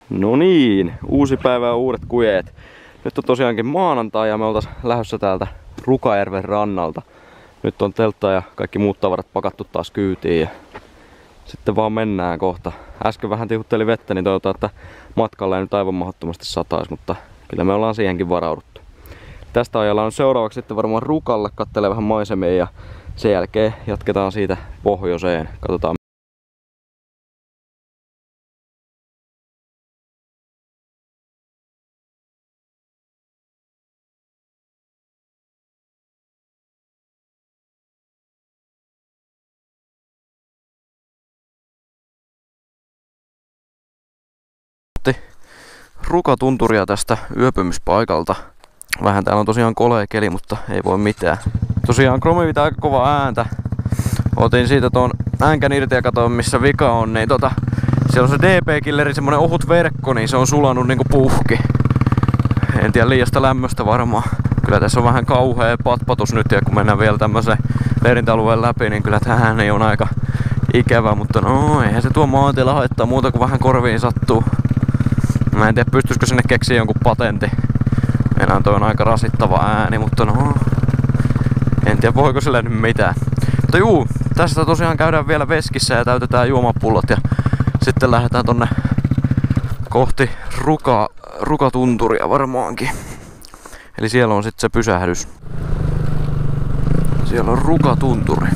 No niin, uusi päivä ja uudet kujeet. Nyt on tosiaankin maanantai ja me oltais lähdössä täältä Rukajärven rannalta. Nyt on teltta ja kaikki muut tavarat pakattu taas kyytiin ja sitten vaan mennään kohta. Äsken vähän tihutteli vettä, niin toivotaan, että matkalla ei nyt aivan mahdottomasti satais, mutta kyllä me ollaan siihenkin varauduttu. Tästä ajallaan seuraavaksi sitten varmaan Rukalle, kattelee vähän maisemia ja sen jälkeen jatketaan siitä pohjoiseen. Katsotaan. Rukatunturia tästä yöpymispaikalta. Vähän täällä on tosiaan kolea keli, mutta ei voi mitään. Tosiaan Chromi pitää aika kovaa ääntä. Otin siitä tuon äänkän irti ja katsoin missä vika on, niin siellä on se DP-killeri, semmonen ohut verkko, niin se on sulanut niinku puhki. En tiedä liiasta lämmöstä varmaan. Kyllä tässä on vähän kauhea patpatus nyt ja kun mennään vielä tämmöisen leirintäalueen läpi, niin kyllä tähän ei on aika ikävä, mutta no eihän se tuo maantiellä haittaa muuta kuin vähän korviin sattuu. Mä en tiedä pystyisikö sinne keksiä jonkun patentti. Enää toi on aika rasittava ääni, mutta no en tiedä voiko sille nyt mitään. Mutta juu, tästä tosiaan käydään vielä veskissä ja täytetään juomapullot ja sitten lähdetään tonne kohti Rukatunturia varmaankin. Eli siellä on sitten se pysähdys. Siellä on Rukatunturi.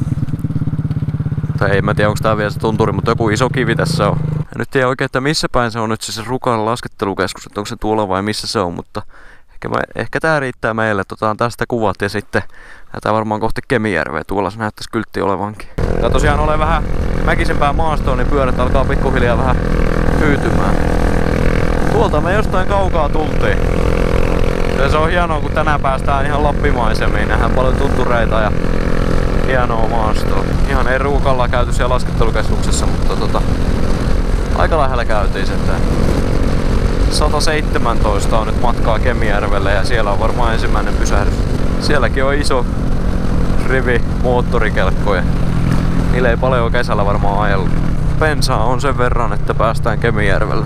Tai ei mä tiedä onko tää vielä se tunturi, mutta joku iso kivi tässä on. En nyt tiedä oikein, että missä päin se on nyt se Rukan laskettelukeskus, että onko se tuolla vai missä se on, mutta ehkä tää riittää meille. Otetaan tästä kuvat ja sitten lähdetään varmaan kohti Kemijärveä. Tuolla se näyttäisi kyltti olevankin. Ja tosiaan olen vähän mäkisempää maastoa, niin pyörät alkaa pikkuhiljaa vähän hyytymään. Tuolta me jostain kaukaa tultiin. Ja se on hienoa, kun tänään päästään ihan Lappimaisemiin. Nähdään paljon tuntureita ja hienoa maastoa. Ihan ei Rukalla käyty siellä laskettelukeskuksessa, mutta aika lähellä käytiin sitten. 117 on nyt matkaa Kemijärvelle ja siellä on varmaan ensimmäinen pysähdys. Sielläkin on iso rivi moottorikelkkoja. Niillä ei paljon kesällä varmaan ajellut. Bensaa on sen verran, että päästään Kemijärvelle.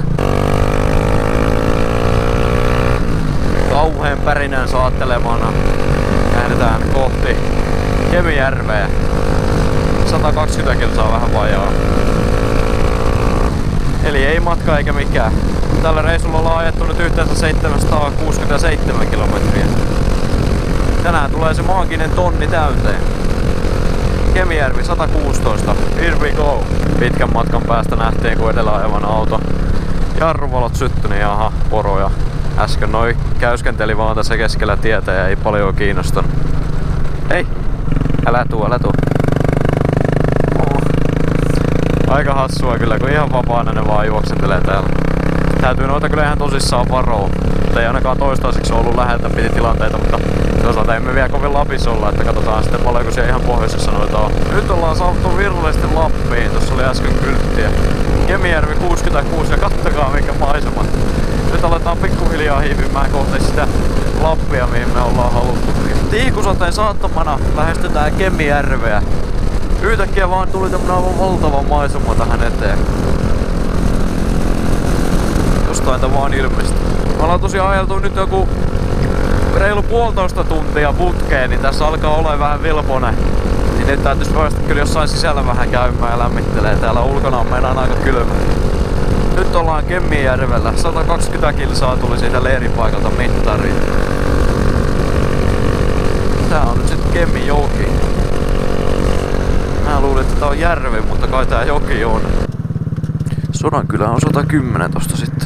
Kauheen pärinän saattelemana lähdetään kohti Kemijärveä. 120 kilsaa vähän vajaa. Eli ei matka eikä mikään. Tällä reissulla ollaan ajettu nyt yhteensä 767 kilometriä. Tänään tulee se maaginen tonni täyteen. Kemijärvi 116. Here we go. Pitkän matkan päästä nähtiin kun edellä ajavan auto. Jarruvalot syttyni ja aha, poroja. Äsken noi käyskenteli vaan tässä keskellä tietä ja ei paljon kiinnostanut. Hei! Älä tuu. Aika hassua kyllä, kun ihan vapaana ne vaan juoksentelee täällä. Täytyy noita kyllä ihan tosissaan varoa. Ei ainakaan toistaiseksi ollut läheltä piti tilanteita, mutta toisaalta emme vielä kovin Lapissa olla, että katsotaan sitten paljonko siellä ihan pohjoisessa noita on. Nyt ollaan saavuttu virallisesti Lappiin, tuossa oli äsken kylttiä. Kemijärvi 66 ja kattokaa minkä maisema. Nyt aletaan pikkuhiljaa hiipimään kohti sitä Lappia, mihin me ollaan haluttu. Tiikusateen saattamana lähestytään Kemijärveä. Yhtäkkiä vaan tuli tämmönen aivan valtava maisema tähän eteen. Jostain tää vaan ilmestyi. Me ollaan tosiaan ajeltu nyt joku reilu 1,5 tuntia putkeen, niin tässä alkaa olla vähän vilponen. Niin nyt täytyisi päästä kyllä jossain sisällä vähän käymään ja lämmittelee. Täällä ulkona on meidän aika kylmä. Nyt ollaan Kemijärvellä. 120 kilsaa tuli siitä leiripaikalta mittariin. Tää on nyt sit Kemijoki. Mä luulin, että tää on järvi, mutta kai tää joki on. Sodankylä on 110 tosta sitten.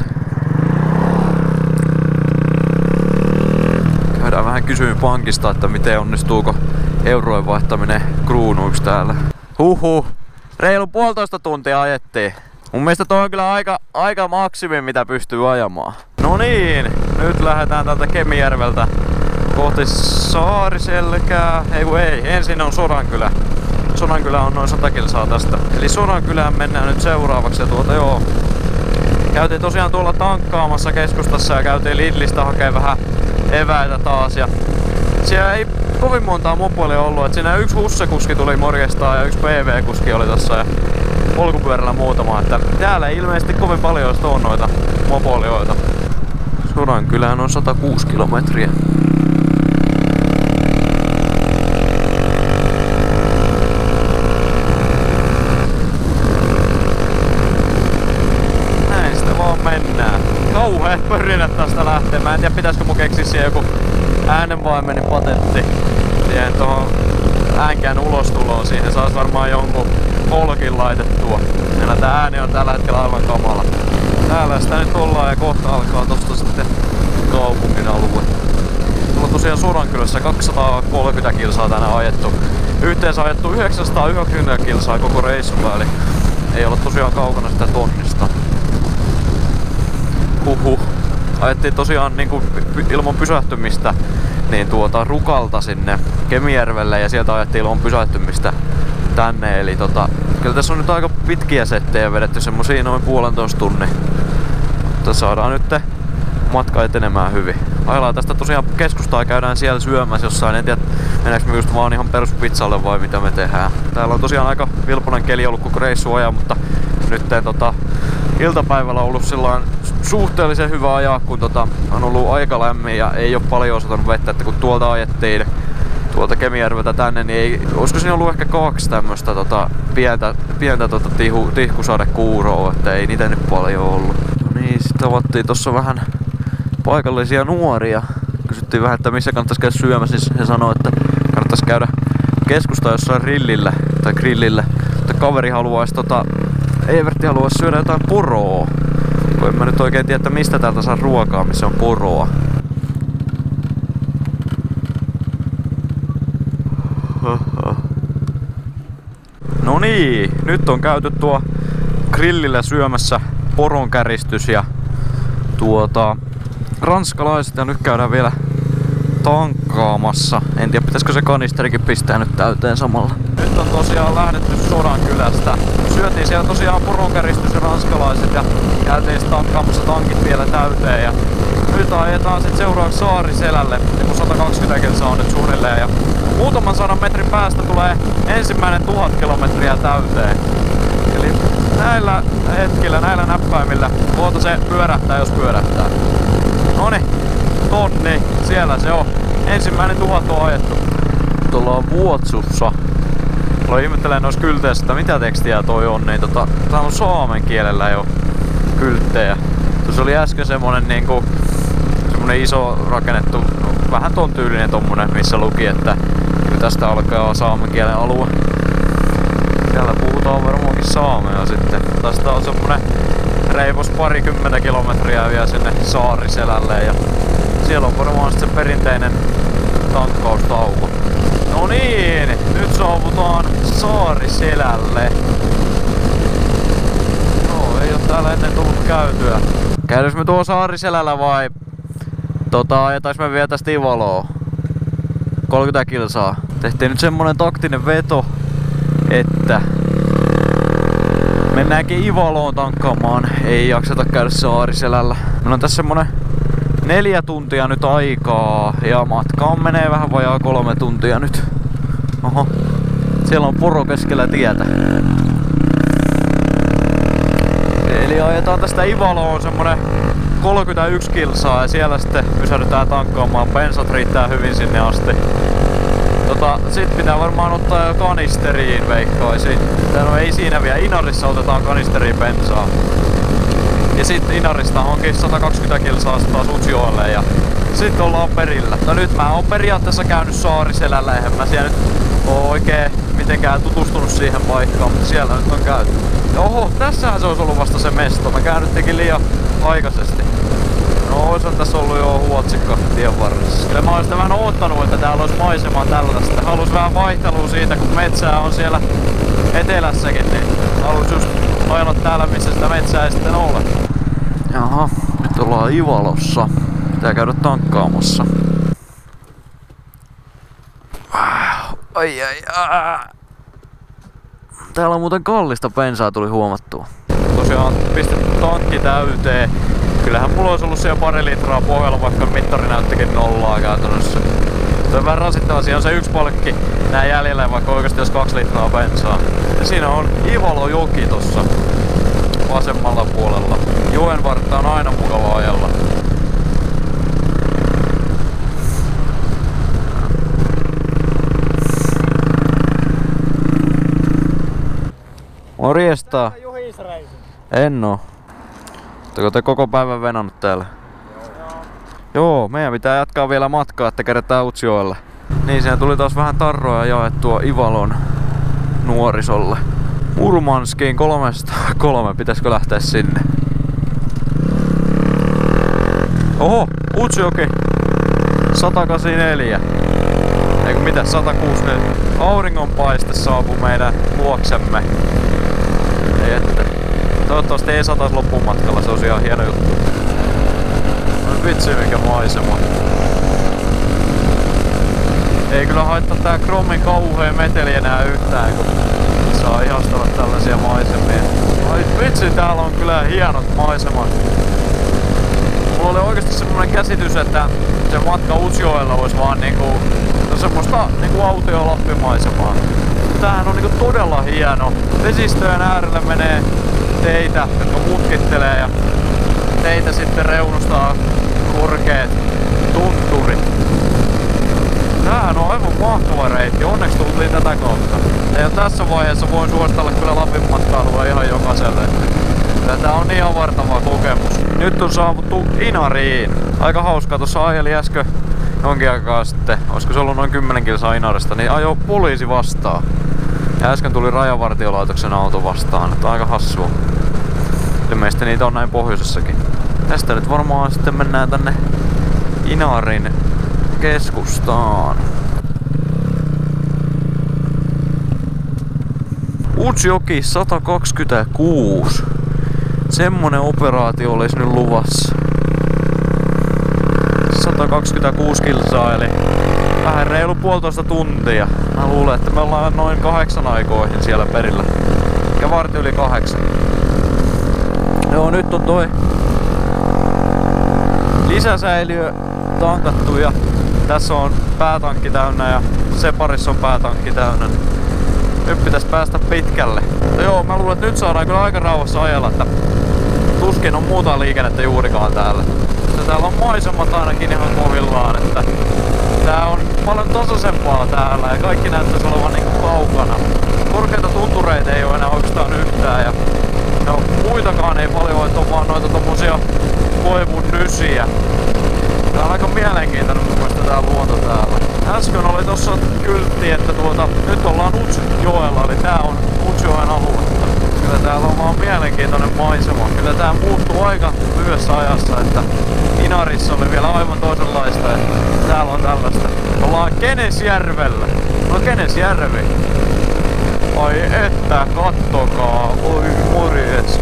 Käydään vähän kysyä pankista, että miten onnistuuko eurojen vaihtaminen kruunuiksi täällä. Huhhuh. Reilu 1,5 tuntia ajettiin. Mun mielestä toi on kyllä aika maksimi mitä pystyy ajamaan. No niin, nyt lähdetään täältä Kemijärveltä kohti Saariselkää. Ei, ensin on Sodankylä. Sodankylä on noin 100 kilsaa tästä. Eli Sodankylään mennään nyt seuraavaksi ja käytiin tosiaan tuolla tankkaamassa keskustassa ja käytiin Lidlistä hakemaan vähän eväitä taas. Ja siellä ei kovin montaa mopoilia ollut, että siinä yksi hussekuski tuli morjestaan ja yksi PV-kuski oli tossa. Ja polkupyörällä muutama, että täällä ei ilmeisesti kovin paljon ole noita mopolioita. Sodankylään on 106 kilometriä. Näin sitä vaan mennään. Kauheet pörinät tästä lähtee. Mä en tiedä pitäisikö mun keksiä siihen joku äänenvaimenin patentti. Siihen tohon äänkään ulostuloon siihen sais varmaan jonkun polkin laitettua. Meillä tää ääni on tällä hetkellä aivan kamala. Täällä sitä nyt ollaan ja kohta alkaa tosta sitten kaupungin alue. Mulla on tosiaan Sodankylässä 230 kilsaa tänään ajettu. Yhteensä ajettu 990 kilsaa koko reissulla, eli ei olla tosiaan kaukana sitä tonnista. Ajettiin tosiaan niinku ilman pysähtymistä niin Rukalta sinne Kemijärvelle ja sieltä ajettiin ilman pysähtymistä tänne, eli kyllä tässä on nyt aika pitkiä settejä vedetty, semmosia noin 1,5 tunnin. Mutta saadaan nyt matka etenemään hyvin. Ajellaan tästä tosiaan keskustaa ja käydään siellä syömässä jossain, en tiedä mennäänkö me just vaan ihan peruspizzalle vai mitä me tehdään. Täällä on tosiaan aika vilponen keli ollut koko reissu ajan, mutta nyt iltapäivällä on ollut sillain suhteellisen hyvä ajaa, kun on ollut aika lämmin ja ei oo paljon satanut vettä, että kun tuolta ajettiin tuolta Kemijärveltä tänne, niin ei, olisiko siinä ollut ehkä 2 tämmöstä pientä tihkusadekuuroa, että ei niitä nyt paljon ollut. No niin, sit tavattiin tossa vähän paikallisia nuoria. Kysyttiin vähän, että missä kannattaisi käydä syömässä, siis he sanoi, että kannattaisi käydä keskustaa jossain grillillä. Mutta kaveri haluaisi Evertti haluaisi syödä jotain poroa. Kun en mä nyt oikein tiedä, että mistä täältä saa ruokaa, missä on poroa. No niin, nyt on käyty tuo grillillä syömässä poronkäristys ja ranskalaiset ja nyt käydään vielä tankkaamassa. En tiedä, pitäisikö se kanisterikin pistää nyt täyteen samalla. Nyt on tosiaan lähdetty Sodankylästä. Syötiin siellä tosiaan poronkäristys ja ranskalaiset ja käytiin tankkaamassa tankit vielä täyteen. Ja nyt ajetaan sitten seuraavaksi Saariselälle, joku 120 kilsaa on nyt suunnilleen. Ja muutaman 100 metrin päästä tulee ensimmäinen 1000 kilometriä täyteen. Eli näillä hetkillä, näillä näppäimillä kohta se pyörähtää, jos pyörähtää. Noniin, tonni, siellä se on. Ensimmäinen 1000 on ajettu. Nyt ollaan Vuotsussa. Aloin ihmettelen noissa kylteissä, että mitä tekstiä toi on, niin tää on saamen kielellä jo kylttejä. Tuossa oli äsken semmonen niinku semmonen iso rakennettu, vähän ton tyylinen tommonen, missä luki, että tästä alkaa saamen kielen alue. Siellä puhutaan varmaankin saamea sitten. Tästä on semmonen reipus 20 kilometriä vielä sinne Saariselälle ja siellä on varmaan sitten se perinteinen tankkaustauko. No niin, nyt saavutaan Saariselälle. No, ei oo täällä ennen tullut käytyä. Käydäänkö me tuo Saariselällä vai ajetaanko me vielä tästä Ivaloon? 30 kilsaa. Tehtiin nyt semmonen taktinen veto, että mennäänkin Ivaloon tankkaamaan. Ei jakseta käydä Saariselällä. Meillä on tässä semmonen 4 tuntia nyt aikaa ja matkaan menee vähän vajaa 3 tuntia nyt. Oho, siellä on poro keskellä tietä. Eli ajetaan tästä Ivaloon semmonen 31 kilsaa ja siellä sitten pysähdytään tankkaamaan. Bensat riittää hyvin sinne asti. Sit pitää varmaan ottaa jo kanisteriin, veikkaisin. No ei siinä vielä. Inarissa otetaan kanisteriin bensaa. Ja sitten Inarista onkin 120 kilsaa taas Utsjoelle ja sitten ollaan perillä. No nyt mä oon periaatteessa käynyt Saariselällä, eihän mä siellä nyt oo oikein mitenkään tutustunut siihen paikkaan, mutta siellä nyt on käyty. Oho, tässähän se olisi ollut vasta se mesto. Mä käännyttikin liian aikaisesti. No ois on tässä ollut jo huotsikko tien varressa. Kyllä mä oon sitä vähän oottanut, että täällä olisi maisemaa tällaista. Halus vähän vaihtelua siitä, kun metsää on siellä etelässäkin, niin halus just ajella täällä, missä sitä metsää ei sitten ole. Jaha, nyt ollaan Ivalossa. Pitää käydä tankkaamassa. Ai. Täällä on muuten kallista bensaa, tuli huomattua. Tosiaan pistetty tankki täyteen. Kyllähän mulla olisi ollut siellä 2 litraa pohjalla, vaikka mittari näyttikin nollaa käytännössä. Tuo on vähän rasittava, siinä on se yksi palkki nää jäljellä, vaikka oikeasti jos 2 litraa bensaa. Ja siinä on Ivalojoki tossa vasemmalla puolella. Joen vartta on aina mukava ajalla. Morjesta! En oo. Oletteko te koko päivän venannut täällä? Joo, meidän pitää jatkaa vielä matkaa, että kerätään Utsjoelle. Niin, siinä tuli taas vähän tarroja jaettua Ivalon nuorisolle. Murmanskiin 303, pitäisikö lähteä sinne? Oho, Utsjoki 184. Eikö mitä, 164. Auringonpaiste saapui meidän luoksemme. Ei että. Toivottavasti ei satais loppumatkalla, se olisi ihan hieno juttu. No vitsi mikä maisema. Ei kyllä haittaa tää Kromin kauhea meteli enää yhtään, kun saa ihastella tällaisia maisemia. Ai vitsi, täällä on kyllä hienot maisemat. Mulla oli oikeesti semmonen käsitys, että se matka Utsjoella olisi vaan niinku semmoista niinku autio Lappimaisemaa. Tämähän on niinku todella hieno. Vesistöjen äärellä menee teitä, jotka mutkittelee ja teitä sitten reunustaa korkeat tunturit. Tämähän on aivan mahtava reitti, onneksi tultiin tätä kautta. Ja jo tässä vaiheessa voin suositella kyllä Lapin matkailua ihan jokaiselle. Tää on niin avartava kokemus. Nyt on saavuttu Inariin. Aika hauskaa, tuossa ajeli äsken jonkin aikaa sitten, olisiko se ollut noin 10 kilsaa Inarista, niin ajo poliisi vastaan. Ja äsken tuli Rajavartiolaitoksen auto vastaan, että aika hassua. Ilmeisesti niitä on näin pohjoisessakin. Tästä nyt varmaan sitten mennään tänne Inarin keskustaan. Utsjoki 126. Semmonen operaatio olisi nyt luvassa. 126 kilsaa eli vähän reilu 1,5 tuntia. Mä luulen, että me ollaan noin 8 aikoihin siellä perillä. Ja varti yli 8. Joo, nyt on toi lisäsäiliö tankattu ja tässä on päätankki täynnä ja separissa on päätankki täynnä. Nyt pitäis päästä pitkälle. Mutta joo, mä luulen, että nyt saadaan kyllä aika rauhassa ajella, että tuskin on muuta liikennettä juurikaan täällä. Ja täällä on maisemat ainakin ihan kohdillaan, että tää on paljon tasaisempaa täällä ja kaikki näyttäisi olevan niinku kaukana. Korkeita tuntureita ei oo enää oikeastaan yhtään ja no, muitakaan ei paljon, että on vaan noita tommosia koivun nysiä. Tää on aika mielenkiintoinen mun mielestä tää luonto täällä. Äsken oli tossa kyltti, että nyt ollaan Utsjoella, eli tää on Utsjoen aluetta. Kyllä täällä on vaan mielenkiintoinen maisema. Kyllä tää muuttuu aika lyhyessä ajassa, että Inarissa oli vielä aivan toisenlaista, että täällä on tällaista. Ollaan Kenesjärvellä. No Kenesjärvi. Ai että, kattokaa. Oi morjes.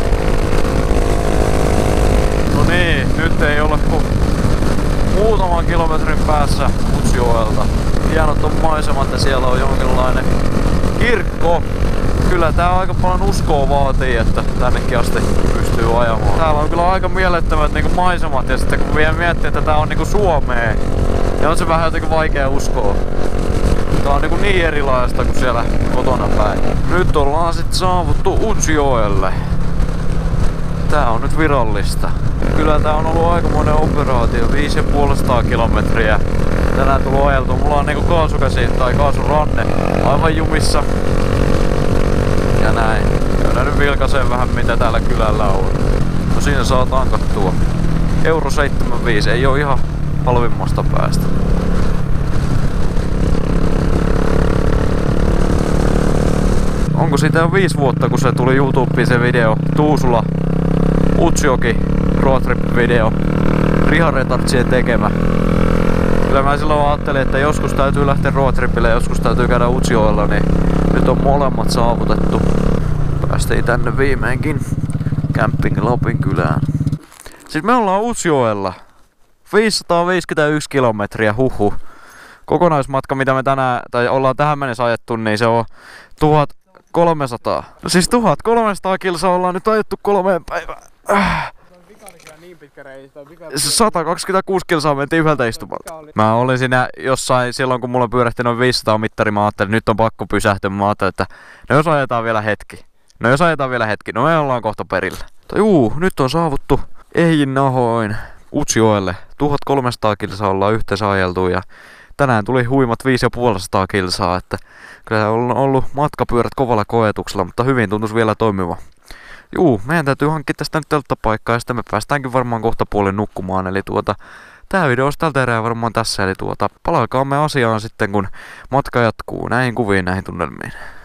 No niin, nyt ei ole kuin muutaman kilometrin päässä Utsjoelta. Hienot on maisemat ja siellä on jonkinlainen kirkko. Kyllä tää aika paljon uskoa vaatii, että tännekin asti pystyy ajamaan. Täällä on kyllä aika mielettömät niinku maisemat ja sitten kun vielä miettii, että tää on niinku Suomea, niin on se vähän jotenkin vaikea uskoa. Tää on niin erilaista kuin siellä kotona päin. Nyt ollaan sit saavuttu Utsjoelle. Tää on nyt virallista. Kyllä tää on ollut aikamoinen operaatio, 550 kilometriä. Tänään tullut ajeltua. Mulla on niinku kaasukäsi tai kaasuranne aivan jumissa. Ja näin. Käydään nyt vilkaiseen vähän mitä täällä kylällä on. No siinä saa tankattua. Euro 75, ei oo ihan halvimmasta päästä. Onko siitä jo 5 vuotta kun se tuli YouTubeen se video Tuusula Utsjoki roadtrip video Riha Retardsien tekemä. Kyllä mä silloin ajattelin, että joskus täytyy lähteä roadtripille ja joskus täytyy käydä Utsjoella, niin nyt on molemmat saavutettu. Päästiin tänne viimeinkin Camping Lapin kylään. Siis me ollaan Utsjoella. 551 kilometriä, huhu. Kokonaismatka mitä me tänään, tai ollaan tähän mennessä ajettu, niin se on 1300. No siis 1300 kilsaa ollaan nyt ajettu 3 päivään. pitkä reissu? 126 kilsaa mentiin yhdeltä istumalta. Mä olin siinä jossain, silloin kun mulla pyörähti noin 500 mittari, mä ajattelin, että nyt on pakko pysähtyä. Mä ajattelin, että no jos ajetaan vielä hetki. No me ollaan kohta perillä. Nyt on saavuttu Ehjin nahoin Utsjoelle. 1300 kilsaa ollaan yhteensä ajeltu ja tänään tuli huimat 550 kilsaa, että kyllä on ollut matkapyörät kovalla koetuksella, mutta hyvin tuntuisi vielä toimiva. Meidän täytyy hankkia tästä nyt telttapaikkaa ja sitten me päästäänkin varmaan kohta puolen nukkumaan, eli tää video olisi tältä erää varmaan tässä, eli palaakaamme asiaan sitten kun matka jatkuu näihin kuviin, näihin tunnelmiin.